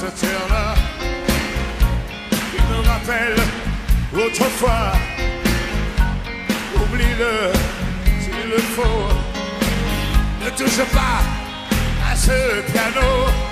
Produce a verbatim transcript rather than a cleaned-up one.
ce terre-là qui me rappelle autrefois. Oublie-le s'il le faut. Ne touche pas à ce piano.